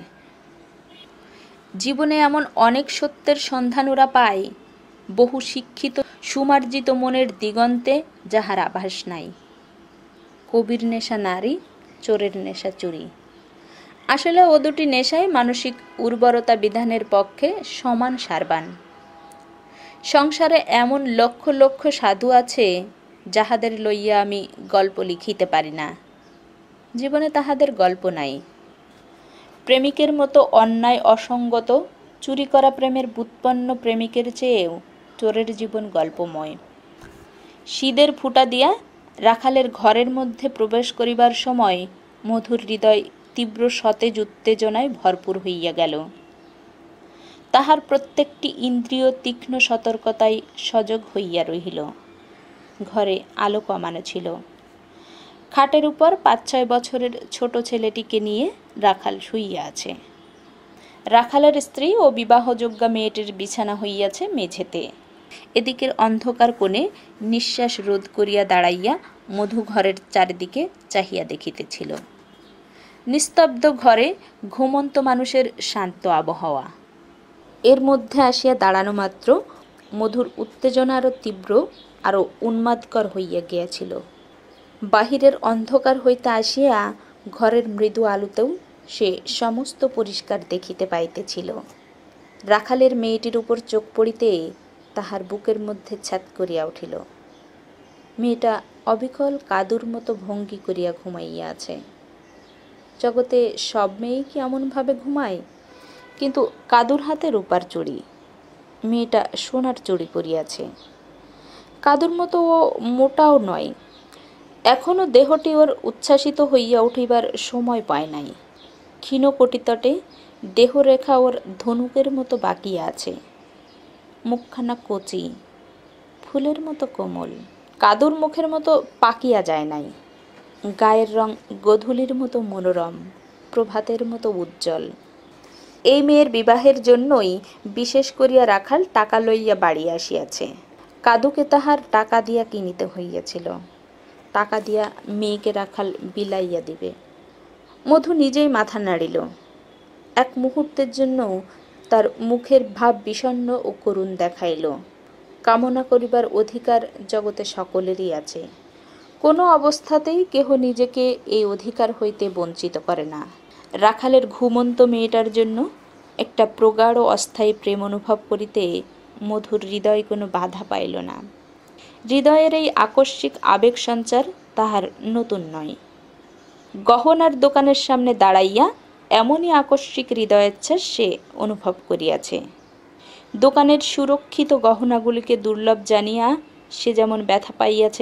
জীবনে এমন অনেক সত্যের সন্ধান ওরা পায়, বহু শিক্ষিত সুমার্জিত মনের দিগন্তে যাহার আভাস নাই। কবির নেশা নারী, চোরের নেশা চুরি। আসলে ও দুটি নেশাই মানসিক উর্বরতা বিধানের পক্ষে সমান সারবান। সংসারে এমন লক্ষ লক্ষ সাধু আছে যাহাদের লইয়া আমি গল্প লিখিতে পারি না। জীবনে তাহাদের গল্প নাই। প্রেমিকের মতো অন্যায় অসঙ্গত চুরি করা প্রেমের ব্যুৎপন্ন প্রেমিকের চেয়েও চোরের জীবন গল্পময়। শীদের ফুটা দিয়া রাখালের ঘরের মধ্যে প্রবেশ করিবার সময় মধুর হৃদয় তীব্র সতেজ উত্তেজনায় ভরপুর হইয়া গেল। তাহার প্রত্যেকটি ইন্দ্রিয় তীক্ষ্ণ সতর্কতায় সজগ হইয়া রহিল। ঘরে আলো কমানো ছিল। খাটের উপর পাঁচ ছয় বছরের ছোট ছেলেটিকে নিয়ে রাখাল শুইয়া আছে। রাখালের স্ত্রী ও বিবাহযোগ্যা মেয়েটির বিছানা হইয়াছে মেঝেতে। এদিকের অন্ধকার কোণে নিঃশ্বাস রোধ করিয়া দাঁড়াইয়া মধু ঘরের চারিদিকে চাহিয়া দেখিতেছিল। নিস্তব্ধ ঘরে ঘুমন্ত মানুষের শান্ত আবহাওয়া। এর মধ্যে আসিয়া দাঁড়ানো মাত্র মধুর উত্তেজনা আরও তীব্র, আরও উন্মাদকর হইয়া গিয়াছিল। বাহিরের অন্ধকার হইতে আসিয়া ঘরের মৃদু আলোতেও সে সমস্ত পরিষ্কার দেখিতে পাইতেছিল। রাখালের মেয়েটির উপর চোখ পড়িতে তাহার বুকের মধ্যে ছ্যাদ করিয়া উঠিল। মেয়েটা অবিকল কাদুর মতো ভঙ্গি করিয়া ঘুমাইয়া আছে। জগতে সব মেয়েই কি এমনভাবে ঘুমায়? কিন্তু কাদুর হাতে রূপার চুড়ি, মেয়েটা সোনার চুড়ি পরিয়াছে। কাদুর মতো ও মোটাও নয়, এখনও দেহটি ওর উচ্ছ্বাসিত হইয়া উঠিবার সময় পায় নাই। ক্ষীণ কটিতটে দেহরেখা ওর ধনুকের মতো বাকিয়া আছে। মুখখানা কচি, ফুলের মতো কোমল, কাদুর মুখের মতো পাকিয়া যায় নাই। গায়ের রং গোধূলির মতো মনোরম, প্রভাতের মতো উজ্জ্বল। এই মেয়ের বিবাহের জন্যই বিশেষ করিয়া রাখাল টাকা লইয়া বাড়ি আসিয়াছে। কাদুকে তাহার টাকা দিয়া কিনিতে হইয়াছিল। টাকা দিয়া মেয়েকে রাখাল বিলাইয়া দিবে। মধু নিজেই মাথা নাড়িল। এক মুহূর্তের জন্য তার মুখের ভাব বিষণ্ণ ও করুণ দেখাইল। কামনা করিবার অধিকার জগতে সকলেরই আছে। কোনো অবস্থাতেই কেহ নিজেকে এই অধিকার হইতে বঞ্চিত করে না। রাখালের ঘুমন্ত মেয়েটার জন্য একটা প্রগাঢ় অস্থায়ী প্রেম অনুভব করিতে মধুর হৃদয় কোনো বাধা পাইল না। হৃদয়ের এই আকস্মিক আবেগ সঞ্চার তাহার নতুন নয়। গহনার দোকানের সামনে দাঁড়াইয়া এমনই আকস্মিক হৃদয়োচ্ছ্বাস সে অনুভব করিয়াছে। দোকানের সুরক্ষিত গহনাগুলিকে দুর্লভ জানিয়া সে যেমন ব্যথা পাইয়াছে,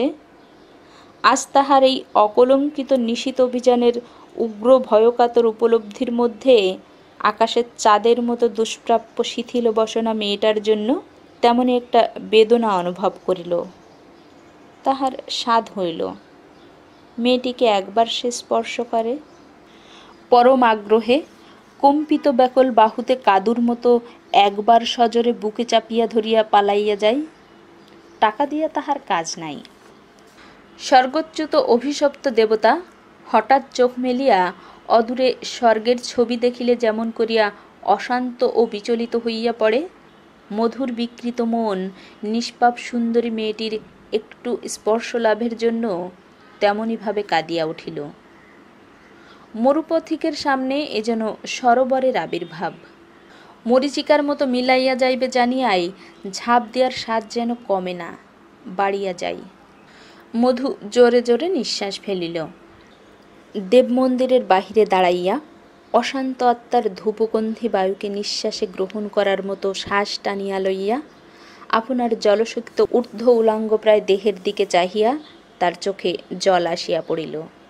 আজ তাহার এই অকলঙ্কিত নিশীত অভিযানের উগ্র ভয়কাতর উপলব্ধির মধ্যে আকাশের চাঁদের মতো দুষ্প্রাপ্য শিথিল বসনা মেয়েটার জন্য তেমনি একটা বেদনা অনুভব করিল। তাহার সাধ হইল মেয়েটিকে একবার সে স্পর্শ করে। পরম আগ্রহে কম্পিত ব্যাকুল বাহুতে কাদুর মতো একবার সজোরে বুকে চাপিয়া ধরিয়া পালাইয়া যায়। টাকা দিয়া তাহার কাজ নাই। স্বর্গচ্যুত অভিশপ্ত দেবতা হঠাৎ চোখ মেলিয়া অদূরে স্বর্গের ছবি দেখিলে যেমন করিয়া অশান্ত ও বিচলিত হইয়া পড়ে, মধুর বিকৃত মন নিষ্পাপ সুন্দরী মেয়েটির একটু স্পর্শ লাভের জন্য তেমনইভাবে কাঁদিয়া উঠিল। মরুপথিকের সামনে এ যেন সরোবরের আবির্ভাব। মরীচিকার মতো মিলাইয়া যাইবে জানিয়াই ঝাঁপ দেওয়ার স্বাদ যেন কমে না, বাড়িয়া যায়। মধু জোরে জোরে নিঃশ্বাস ফেলিল। দেবমন্দিরের বাহিরে দাঁড়াইয়া অশান্ত আত্মার ধূপগন্ধি বায়ুকে নিঃশ্বাসে গ্রহণ করার মতো শ্বাস টানিয়া লইয়া আপনার জলসুক্ত ঊর্ধ্ব উলাঙ্গ প্রায় দেহের দিকে চাহিয়া তার চোখে জল আসিয়া পড়িল।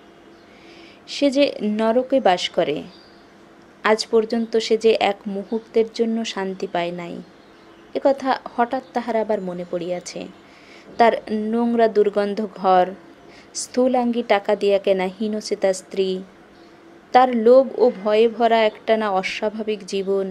সে যে নরকে বাস করে, আজ পর্যন্ত সে যে এক মুহূর্তের জন্য শান্তি পায় নাই, একথা হঠাৎ তাহার আবার মনে পড়িয়াছে। তার নোংরা দুর্গন্ধ ঘর, স্থূলাঙ্গী টাকা দিয়া কেনা হীনচেতা স্ত্রী, তার লোভ ও ভয়ে ভরা একটানা অস্বাভাবিক জীবন।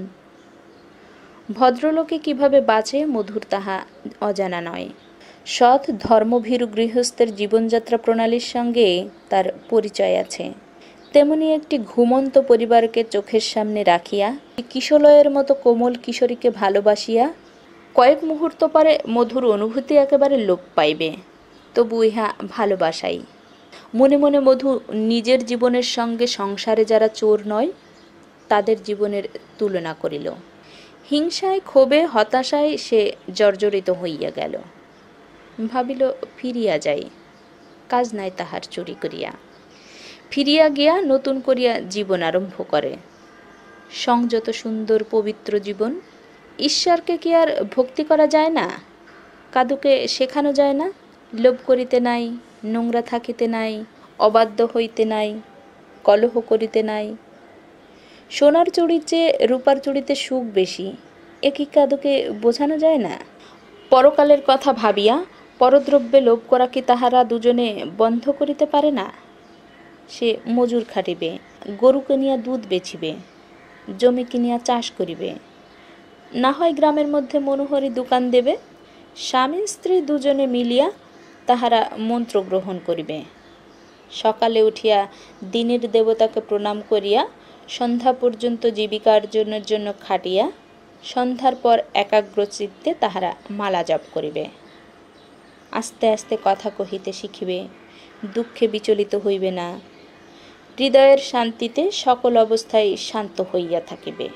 ভদ্রলোকে কিভাবে বাঁচে মধুর তাহা অজানা নয়। সৎ ধর্মভীরু গৃহস্থের জীবনযাত্রা প্রণালীর সঙ্গে তার পরিচয় আছে। তেমনি একটি ঘুমন্ত পরিবারকে চোখের সামনে রাখিয়া কিশলয়ের মতো কোমল কিশোরীকে ভালোবাসিয়া কয়েক মুহূর্ত পরে মধুর অনুভূতি একেবারে লোপ পাইবে, তবু ইহা ভালোবাসাই। মনে মনে মধু নিজের জীবনের সঙ্গে সংসারে যারা চোর নয় তাদের জীবনের তুলনা করিল। হিংসায়, ক্ষোভে, হতাশায় সে জর্জরিত হইয়া গেল। ভাবিল ফিরিয়া যাই, কাজ নাই তাহার চুরি করিয়া। ফিরিয়া গিয়া নতুন করিয়া জীবন আরম্ভ করে। সংযত সুন্দর পবিত্র জীবন। ঈশ্বরকে কি আর ভক্তি করা যায় না? কাদুকে শেখানো যায় না? লোভ করিতে নাই, নোংরা থাকিতে নাই, অবাধ্য হইতে নাই, কলহ করিতে নাই। সোনার চুড়ির চেয়ে রূপার চুড়িতে সুখ বেশি, এ কি কাদুকে বোঝানো যায় না? পরকালের কথা ভাবিয়া পরদ্রব্যে লোভ করা কি তাহারা দুজনে বন্ধ করিতে পারে না? সে মজুর খাটিবে, গরু কিনিয়া দুধ বেচিবে, জমি কিনিয়া চাষ করিবে, না হয় গ্রামের মধ্যে মনোহরি দোকান দেবে। স্বামী স্ত্রী দুজনে মিলিয়া তাহারা মন্ত্র গ্রহণ করিবে। সকালে উঠিয়া দিনের দেবতাকে প্রণাম করিয়া সন্ধ্যা পর্যন্ত জীবিকা অর্জনের জন্য খাটিয়া সন্ধ্যার পর একাগ্রচিত্তে তাহারা মালা জপ করিবে। আস্তে আস্তে কথা কহিতে শিখিবে, দুঃখে বিচলিত হইবে না, হৃদয়ের শান্তিতে সকল অবস্থায় শান্ত হইয়া থাকিবে।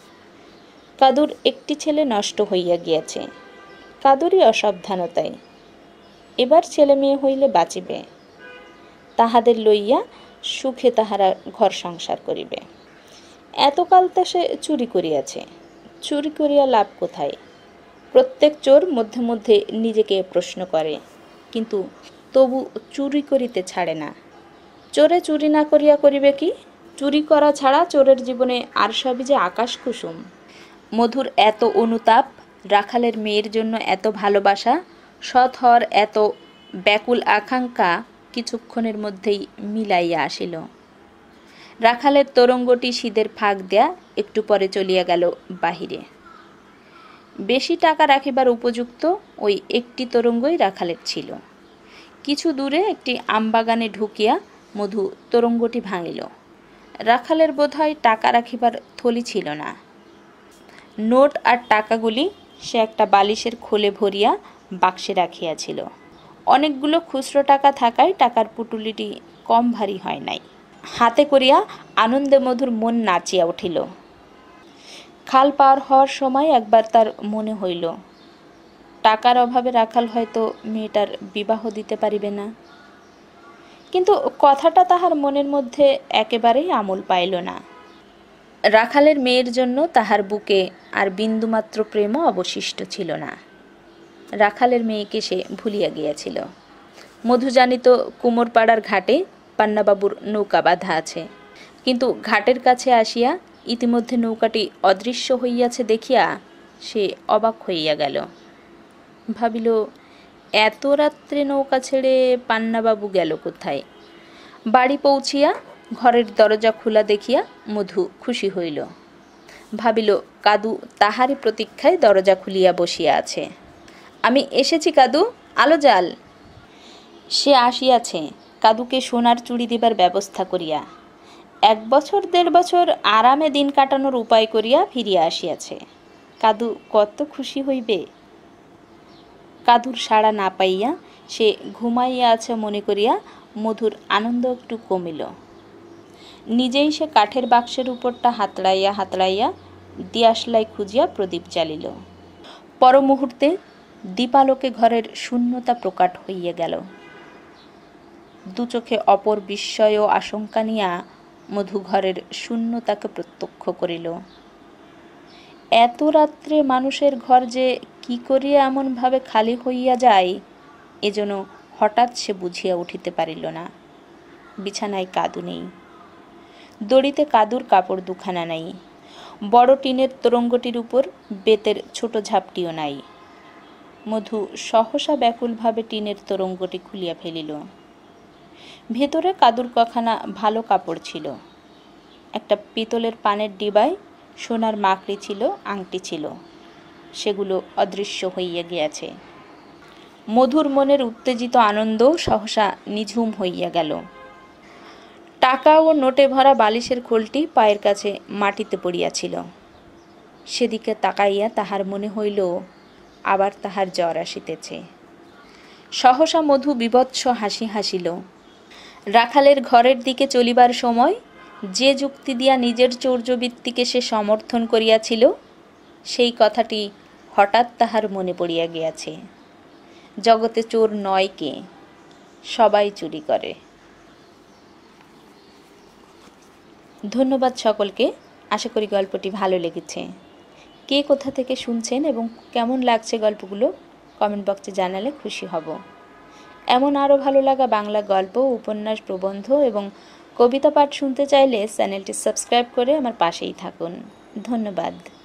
কাদুর একটি ছেলে নষ্ট হইয়া গিয়াছে, কাদুরই অসাবধানতায়। এবার ছেলে মেয়ে হইলে বাঁচিবে, তাহাদের লইয়া সুখে তাহারা ঘর সংসার করিবে। এতকাল তা সে চুরি করিয়াছে, চুরি করিয়া লাভ কোথায়? প্রত্যেক চোর মধ্যে মধ্যে নিজেকে প্রশ্ন করে, কিন্তু তবু চুরি করিতে ছাড়ে না। চোরে চুরি না করিয়া করিবে কি? চুরি করা ছাড়া চোরের জীবনে আর সবই যে আকাশ কুসুম। মধুর এত অনুতাপ, রাখালের মেয়ের জন্য এত ভালোবাসা, সৎ হওয়ার এত ব্যাকুল আকাঙ্ক্ষা কিছুক্ষণের মধ্যেই মিলাইয়া আসিল। রাখালের তরঙ্গটি শীতের ফাঁক দেয়া একটু পরে চলিয়া গেল বাহিরে। বেশি টাকা রাখিবার উপযুক্ত ওই একটি তরঙ্গই রাখালের ছিল। কিছু দূরে একটি আমবাগানে ঢুকিয়া মধু তরঙ্গটি ভাঙিল। রাখালের বোধহয় টাকা রাখিবার থলি ছিল না। নোট আর টাকাগুলি সে একটা বালিশের খোলে ভরিয়া বাক্সে রাখিয়াছিল। অনেকগুলো খুচরো টাকা থাকায় টাকার পুটুলিটি কম ভারী হয় নাই। হাতে করিয়া আনন্দে মধুর মন নাচিয়া উঠিল। খাল পার হওয়ার সময় একবার তার মনে হইল, টাকার অভাবে রাখাল হয়তো মেয়েটার বিবাহ দিতে পারিবে না। কিন্তু কথাটা তাহার মনের মধ্যে একেবারেই আমল পাইল না। রাখালের মেয়ের জন্য তাহার বুকে আর বিন্দুমাত্র প্রেমও অবশিষ্ট ছিল না। রাখালের মেয়েকে সে ভুলিয়া গিয়াছিল। মধু জানিত কুমোরপাড়ার ঘাটে পান্নাবাবুর নৌকা বাঁধা আছে, কিন্তু ঘাটের কাছে আসিয়া ইতিমধ্যে নৌকাটি অদৃশ্য হইয়াছে দেখিয়া সে অবাক হইয়া গেল। ভাবিল, এত রাত্রে নৌকা ছেড়ে পান্নাবাবু গেল কোথায়? বাড়ি পৌঁছিয়া ঘরের দরজা খোলা দেখিয়া মধু খুশি হইল। ভাবিল, কাদু তাহারই প্রতীক্ষায় দরজা খুলিয়া বসিয়া আছে। আমি এসেছি কাদু, আলো জাল। সে আসিয়াছে কাদুকে সোনার চুড়ি দিবার ব্যবস্থা করিয়া। এক বছর দেড় বছর আরামে দিন কাটানোর উপায় করিয়া ফিরিয়া আসিয়াছে। কাদু কত খুশি হইবে। কাদুর সাড়া না পাইয়া সে ঘুমাইয়া আছে মনে করিয়া মধুর আনন্দ একটু কমিল। নিজেই সে কাঠের বাক্সের উপরটা হাতড়াইয়া হাতড়াইয়া দিয়াশলাই খুঁজিয়া প্রদীপ জ্বালিল। পর মুহূর্তে দীপালোকে ঘরের শূন্যতা প্রকাট হইয়া গেল। দু চোখে অপর বিস্ময় ও আশঙ্কা নিয়া মধু ঘরের শূন্যতাকে প্রত্যক্ষ করিল। এত রাত্রে মানুষের ঘর যে কি করিয়া এমনভাবে খালি হইয়া যায়, এজন্য হঠাৎ সে বুঝিয়া উঠিতে পারিল না। বিছানায় কাদু নেই, দড়িতে কাদুর কাপড় দুখানা নাই, বড় টিনের তরঙ্গটির উপর বেতের ছোট ঝাপটিও নাই। মধু সহসা ব্যাকুলভাবে টিনের তরঙ্গটি খুলিয়া ফেলিল। ভেতরে কাদুর কখানা ভালো কাপড় ছিল। একটা পিতলের পানের ডিবায় সোনার মাকড়ি ছিল, আংটি ছিল, সেগুলো অদৃশ্য হইয়া গিয়াছে। মধুর মনের উত্তেজিত আনন্দ সহসা নিঝুম হইয়া গেল। টাকা ও নোটে ভরা বালিশের খোলটি পায়ের কাছে মাটিতে পড়িয়াছিল। সেদিকে তাকাইয়া তাহার মনে হইল আবার তাহার জ্বর আসিতেছে। সহসা মধু বিভৎস হাসি হাসিল। রাখালের ঘরের দিকে চলিবার সময় যে যুক্তি দিয়া নিজের চৌর্যবৃত্তিকে সে সমর্থন করিয়াছিল, সেই কথাটি হঠাৎ তাহার মনে পড়িয়া গিয়াছে। জগতে চোর নয় কে, সবাই চুরি করে। ধন্যবাদ সকলকে। আশা করি গল্পটি ভালো লেগেছে। কে কোথা থেকে শুনছেন এবং কেমন লাগছে গল্পগুলো কমেন্ট বক্সে জানালে খুশি হব। এমন আরও ভালো লাগা বাংলা গল্প, উপন্যাস, প্রবন্ধ এবং কবিতা পাঠ শুনতে চাইলে চ্যানেলটি সাবস্ক্রাইব করে আমার পাশেই থাকুন। ধন্যবাদ।